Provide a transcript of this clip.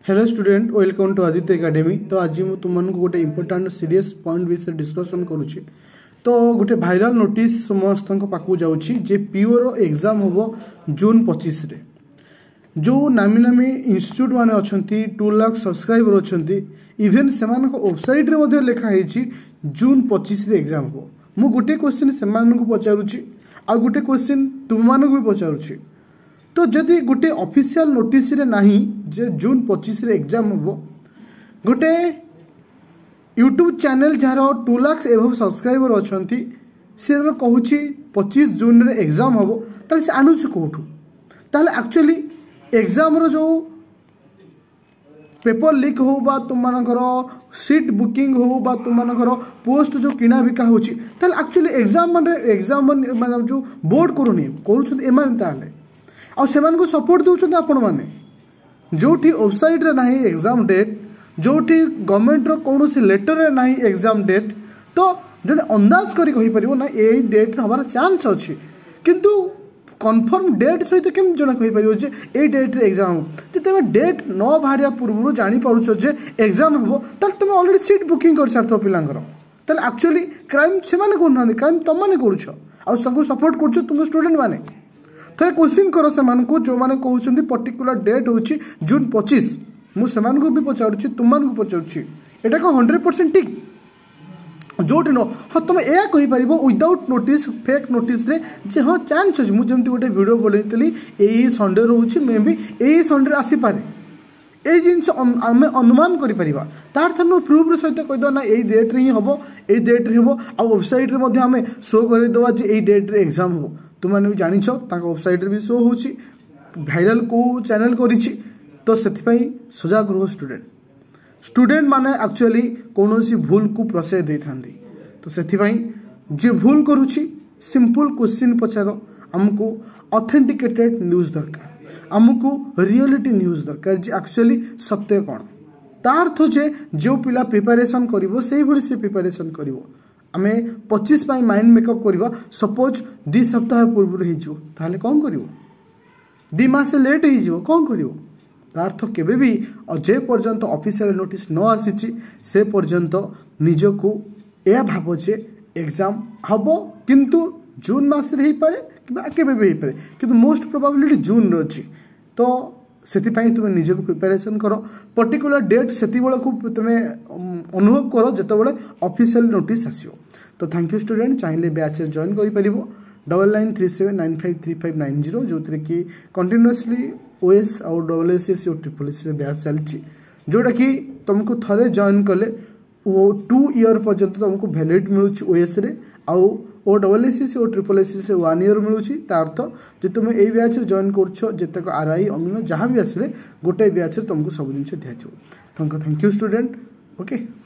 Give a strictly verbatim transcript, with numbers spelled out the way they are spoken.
Hello student, welcome to Aditya academy. तो आज मुझे तुमको गोटे इंपोर्टाट सीरीयस पॉइंट विषय डिस्कसन करुच्ची। तो गोटे भाइराल नोटिस समस्त पाक जाऊँगी जे पीओर एग्जाम हम जून पच्चीस रे। जो नामी नामी इंस्टीट्यूट माने अच्छी टू लाख सब्सक्राइबर अच्छा इवेन से वेबसाइट रे लिखाई जून पच्चीस रे एग्जाम हम। मु गोटे क्वेश्चन से पचारुची आ गोटे क्वेश्चन तुम भी पचारुची। तो जदि गोटे ऑफिशियल नोटिस रे नहीं जे जून पच्चीस रे एग्जाम हम, गोटे यूट्यूब चैनल जार टू लाख एभव सब्सक्राइबर अच्छा सी कहूँ पच्चीस जून रे एग्जाम हम, ताले से आणुची कौटू? ताले एक्चुअली एग्जाम रो जो पेपर लीक हो बा तुम मानकर सीट बुकिंग हो बा तुम मानकर पोस्ट जो किना बिका होची, ताले एक्चुअली एग्जाम माने एग्जाम माने जो बोर्ड करूनी करूछन एमान ताले आ सेमान को सपोर्ट दउछन आपण माने। जोठी वेबसाइट रे नाही एग्जाम डेट, जोठी गवर्नमेंट रो कोनोसी लेटर रे नाही एग्जाम डेट, तो जने अंदाज करी कहि परिबो ना एई डेट रे हमारा चांस अछि, किंतु कन्फर्म डेट सहित केम जने कहि परिबो जे एई डेट रे एग्जाम हो। जे तमे डेट न बाहरिया पूर्व जानि पारुछो जे एग्जाम हो, ताल तमे ऑलरेडी सीट बुकिंग कर सारतो पिलांगर। ताल एक्चुअली क्राइम से माने कोन नांदी, क्राइम तम माने करूछो आ सबको सपोर्ट करछो तुम स्टूडेंट माने। थे क्वेश्चन कर से जो मैंने कहते पर्टिकुलर डेट हूँ जून पच्चीस, मुझे भी पचारूँ तुम पचारूँ एटा को हंड्रेड परसेंट ठीक जोट न हाँ तुम यह कहीपर विदाउट नोटिस फेक नोटिस रे जे हाँ चांस अच्छे। मुझे गोटे वीडियो बोलती यही संडे रोचे मे भी यही संडे आसीपे यही जिनस आम अनुमान करें तार थर प्रूफ सहित कहीदे ना यही डेट रे ही हम यही डेट रे हम आ वेबसाइट रे आम शो करदे जे यही डेट रे एग्जाम हम। तुमने भी जानिछ वेबसाइट रे भी शो होची भाइराल को चैनल करिछि। तो सेथिपई सजग रहो स्टूडेंट स्टूडेंट माने एक्चुअली कोनोसी भूल को प्रशय दे थांदी। तो सेथिपई जे भूल करूछि सिंपल क्वेश्चन पचारो, हमको ऑथेंटिकेटेड न्यूज़ दरकार, हमको रियलिटी न्यूज़ दरकार जे एक्चुअली सत्य कोन। तार अर्थ जे जो पिला प्रिपरेशन करिवो सेही भली से प्रिपरेशन करिवो। आमे पच्चीस पाई माइंड मेकअप करवा सपोज दि सप्ताह पूर्व ताहले कौन करिवो, दि मास लेट हो कौन करिवो। तार्थ केबे भी जे पर्यंत ऑफिशियल नोटिस न आसी से पर्यंत निजको या भाव जे एग्जाम हम किंतु जून मास रे ही पारे कि केबे भी पारे, किंतु मोस्ट प्रोबेबिलिटी जून रे अछि। तो सेतिपाई तुम निजको प्रिपरेशन करो, पर्टिकुलर डेट सेति बेला को तुम अनुभव करो जेतो बेले ऑफिशियल नोटिस आसियो। तो थैंक यू स्टूडेंट, चाहिए बैच जॉइन करि परिबो double nine three seven nine five three five nine zero जो कि कंटिन्यूअसली ओएस और डबल एस एस और ट्रिपल एस बैच चलची, जोटा कि तुमको थरे जॉइन कले वो टू इयर पर्यंत तुमको वैलिड मिलूँ ओएस रे आउ ओ डबल एस एस और triple S S one year मिलूँ। तार्थ जो तुम ये बैच जॉइन करतक आर आई अमीन जहाँ भी आसे गोटे बैच तुमको सब जिन दिखाई। Thank you student. ओके।